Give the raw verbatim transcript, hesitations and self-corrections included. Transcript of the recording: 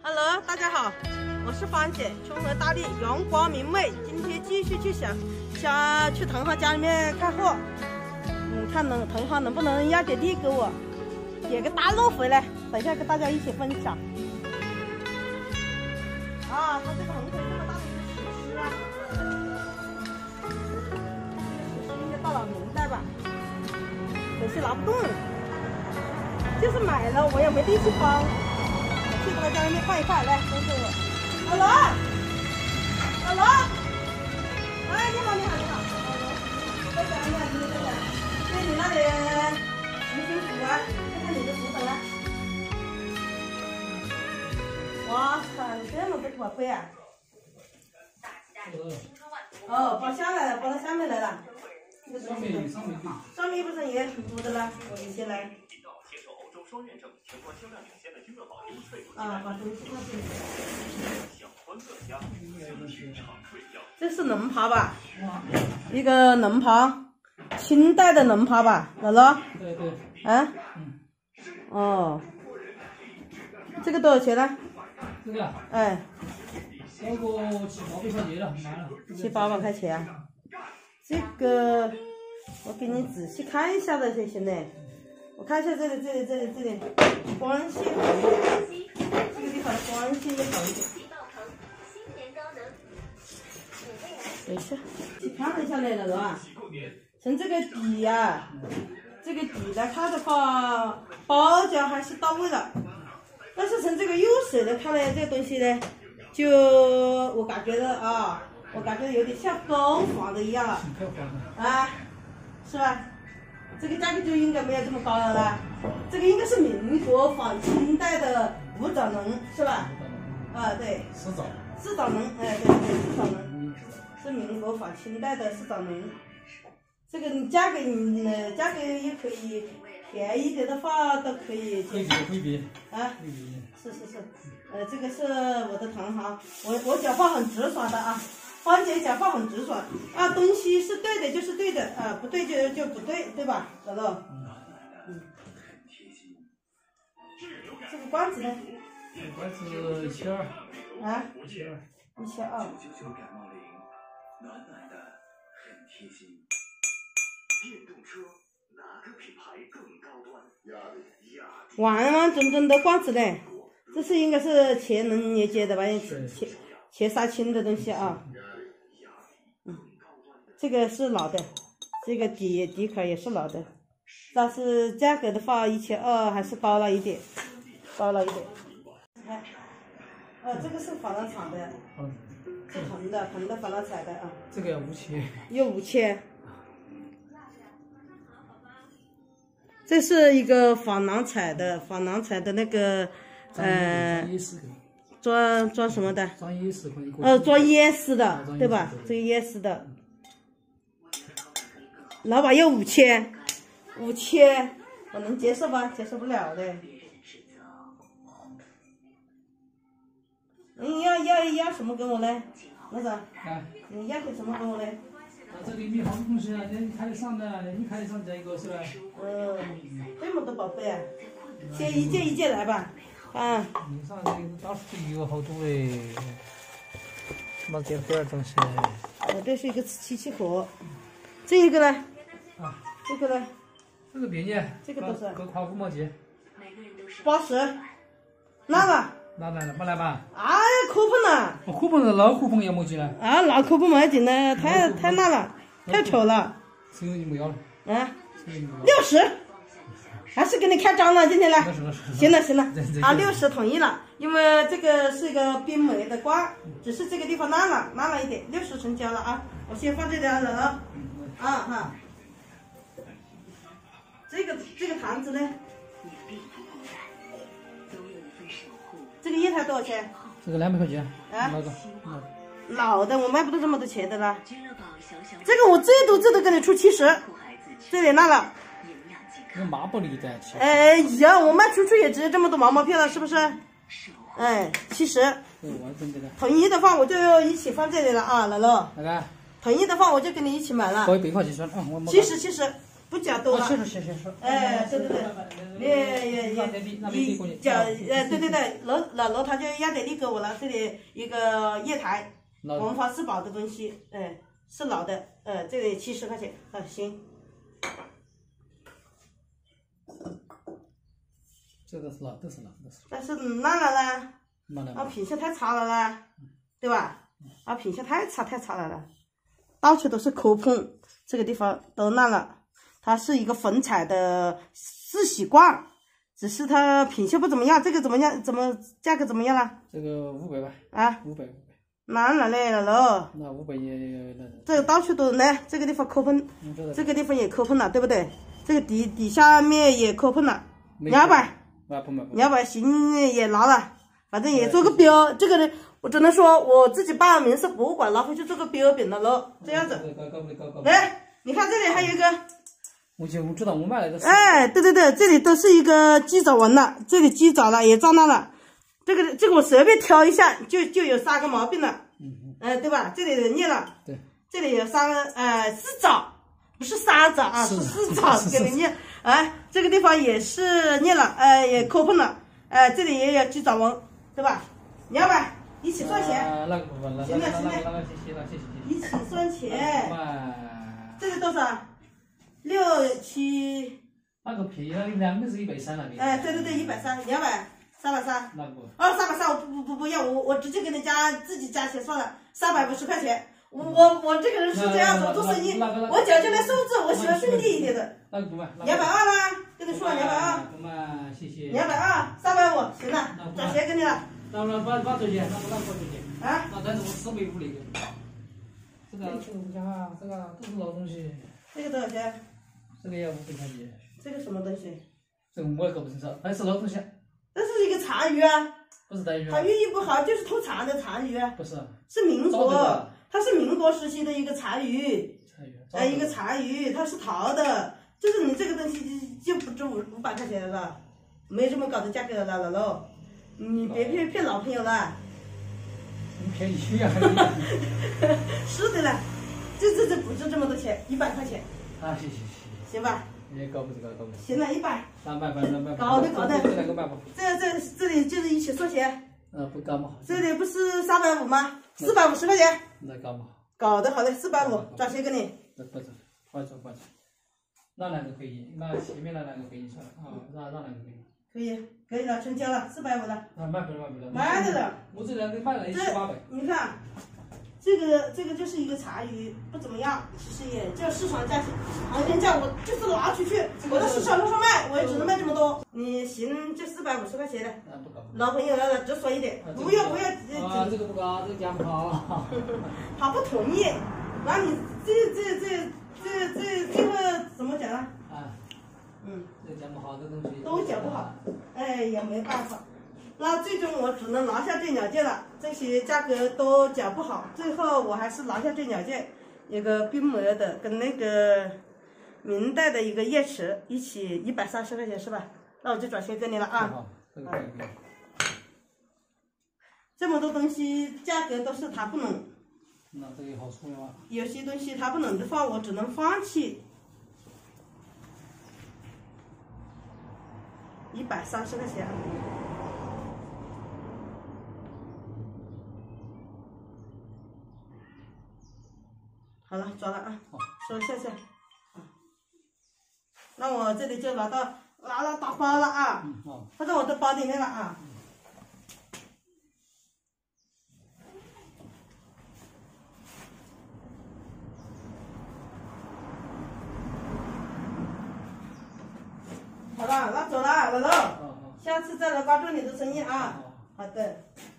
Hello， 大家好，我是芳姐，春和大地，阳光明媚。今天继续去想想去腾浩家里面看货，嗯，看能腾浩能不能压点地给我，点个大肉回来，等一下跟大家一起分享。啊，它这个横腿这么大的一个石狮啊，这个石狮应该到了明代吧，可惜拿不动，就是买了我也没力气帮。 去他家里面看一看，来，跟着我。老罗，老罗，哎，你好，你好，你好，在家呢，你在家。对你那里辛辛苦啊，看看你的图腾啊。哇塞，这么多宝贝啊！哦，包下来了，包到下面来了。上面上面上面不是也挺多的了，我一起来。 双认证，全国销量领先的君乐宝优萃乳啊，把东西放进去。享欢乐家，经常睡觉。这是龙袍吧？一个龙袍，清代的龙袍吧，姥姥？ 对对。 啊？嗯。哦。这个多少钱呢？ 这个？ 哎。 这个七八百块钱了，买了。 七八百块钱啊？这个我给你仔细看一下的才行呢。 我看一下这里，这里，这里，这里，光线好一点，这个地方光线也好一点。等一下，去看一下来了，是吧？从这个底呀、啊，这个底来看的话，包浆还是到位了。但是从这个釉色来看呢，这个东西呢，就我感觉的啊，我感觉有点像高仿的一样了。啊，是吧？ 这个价格就应该没有这么高了啦，这个应该是民国仿清代的五爪龙是吧？啊，对。 四爪。 四爪龙，哎，对对，四爪龙，是民国仿清代的四爪龙。这个你价格，你呃价格也可以便宜一点的话都可以接受。 可以比。 啊。是是是，呃，这个是我的同行，我我讲话很直爽的啊。 芳姐讲话很直爽啊，东西是对的就是对的啊，不对就就不对，对吧，老豆？嗯。这个罐子呢？ 这个罐子一千二。 啊？ 一千二。 一千二。完完整整的罐子嘞，这是应该是乾隆年间的吧？前前前杀青的东西啊。 这个是老的，这个底底壳也是老的，但是价格的话，一千二还是高了一点，高了一点。看，呃，这个是珐琅厂的，嗯，是铜的，铜的珐琅彩的啊。 这个要五千。 要五千。这是一个珐琅彩的，珐琅彩的那个，呃，装装什么的？ 装烟丝可以。 呃，装烟丝的，对吧？这个烟丝的。 老板要五千，五千，我能接受吧？接受不了的。你要要要什么给我嘞，老总？ 哎。 你要点什么给我嘞？ 啊，这里面好多东西啊，你看得上的，你看得上这个是吧？ 嗯，这么多宝贝啊！先一件一件来吧，啊。 你上这个到处有好多哎，没见过东西。 哦，这是一个漆器盒，这一个呢？ 啊， 这个呢？ 这个便宜， 这个多少？ 各块五毛钱。 八十，拿了。 拿来了，没来吧？ 哎，可不呢。 我可不是老可不要么钱了。 啊，那可不没劲了，太太那了，太丑了。 这个就没要了。 啊？六十，还是给你开张了，今天来。行了行了，啊，六十同意了，因为这个是一个冰梅的瓜，只是这个地方烂了，烂了一点，六十成交了啊！我先放这里了啊，啊哈。 这个这个坛子呢？这个叶台多少钱？ 这个两百块钱。 啊？ 那个。 老的我卖不到这么多钱的啦。这个我最多最多给你出七十，这里那了。 有马布里的。 哎呀，我卖出去也值这么多毛毛票了，是不是？哎，七十。统一的话我就一起放这里了啊，姥姥。那个。统一的话我就给你一起买了。 可以百块钱算啊，我。 七十七十。 不加多了。 先说先先说。 哎，对对对，你也也你叫呃对对对，那那那他就压得你给我了，这里一个液台，文化四宝的东西，哎，是老的，呃，这里七十块钱，啊行。 这个是老，都是老，都是。 但是烂了啦， 烂了。 啊，品相太差了啦，对吧？啊，品相太差太差了啦，到处都是磕碰，这个地方都烂了。它是一个粉彩的四喜罐，只是它品相不怎么样。这个怎么样？怎么价格怎么样了？ 这个五百吧。 啊， 五百五百。 烂了嘞，了喽。 那五百也也那。 这个到处都来，这个地方磕碰，这个地方也磕碰了，对不对？这个底底下面也磕碰了，两百。两百行也拿了，反正也做个标。这个人我只能说我自己办民生博物馆拿回去做个标本了喽，这样子。来，你看这里还有一个。 我就我知道我买了个。 哎，对对对，这里都是一个鸡爪纹了，这里鸡爪了也脏烂了。这个这个我随便挑一下就就有三个毛病了。嗯嗯。哎，对吧？这里人腻了。 对。 这里有三个呃四爪，不是三爪啊，是四爪给人腻。哎，这个地方也是腻了，呃，也磕碰了，哎、呃，这里也有鸡爪纹，对吧？两百一起算钱。 啊，那个不分了， 行了行了， 那个谢谢了，谢谢谢谢。 一起算钱。这个多少？六七。 那个便宜了，两个是一百三那边。 哎，对对对，一百三，两百，三百三。 那不。 哦，三百三，我不不不不要，我我直接给你加自己加钱算了，三百五十块钱。我我我这个人是这样子，我做生意，我讲究那数字，我喜欢顺利一点的。 那个不卖。 两百二啦，跟你说两百二。 不卖，谢谢。 两百二，三百五，行了，转钱给你了。 那那把把这些，那那把这些。 啊。 那但是我四百五那个。这个这个不讲啊，这个都是老东西。 这个多少钱？ 这个也五百块钱。 这个什么东西？ 这个我也搞不清楚，还是老东西。 这是一个残鱼啊。 不是单鱼。 它寓意不好，就是偷残的残鱼。 不是。 是民国，它是民国时期的一个残鱼。残鱼。哎，一个残鱼，它是陶的，就是你这个东西就不值五五百块钱了，没这么高的价格了，老喽。你别骗骗老朋友了。 你骗你呀！ 是的了，这这这不值这么多钱，一百块钱。 啊，行行行。 行吧。 也搞不这个搞不。 行了，一百。 三百，百三百。 搞的搞的。 这两个卖不？ 这这这里就是一起算钱。 呃，不搞嘛。 这里不是三百五吗？四百五十块钱。 那搞嘛。 搞的好的，四百五，转钱给你。 不不是，换错换错。那两个可以，那前面那两个可以算了啊，让让两个可以。 可以，可以了，成交了，四百五了。 啊，卖不了卖不了。 卖的了。 我这两个卖了一七八百。 你看，这个这个就是一个茶鱼，不怎么样，其实也就市场价钱，行情价我就是拿出去，我在市场路上卖，我也只能卖这么多。你行，就四百五十块钱的。 啊，不搞。 老朋友来了，直说一点，不要不要。 啊，这个不搞，这个价不好。 他不同意，那你这这这这这最后怎么讲啊？啊。嗯。 这讲不好的东西。 都讲不好，哎，也没办法。那最终我只能拿下这两件了，这些价格都讲不好，最后我还是拿下这两件，一个冰膜的跟那个明代的一个叶池一起一百三十块钱是吧？那我就转钱给你了啊。 好，这个可以可以。 这么多东西价格都是他不能。 那这个好处吗？ 有些东西他不能的话，我只能放弃。一百三十块钱。好了，转了啊，收下去。那我这里就拿到拿到打包了啊，放在我的包里面了啊。好了，那走了，老陆，下次再来关注你的生意啊。好的。